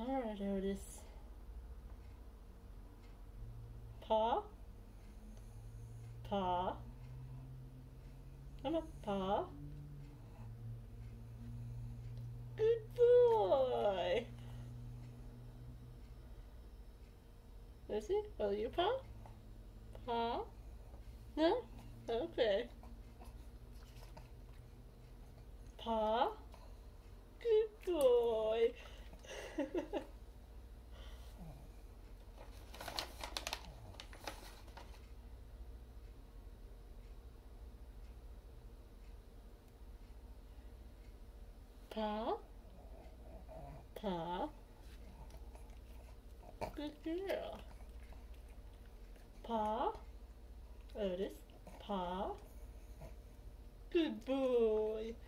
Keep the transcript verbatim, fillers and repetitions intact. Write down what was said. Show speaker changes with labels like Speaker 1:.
Speaker 1: Alright, Otis. Paw? Paw? Come on, paw. Good boy. Lucy, will you paw? Paw? No? Okay. Paw? Good boy. Paw? Paw? Good girl. Paw? Otis? Paw? Good boy.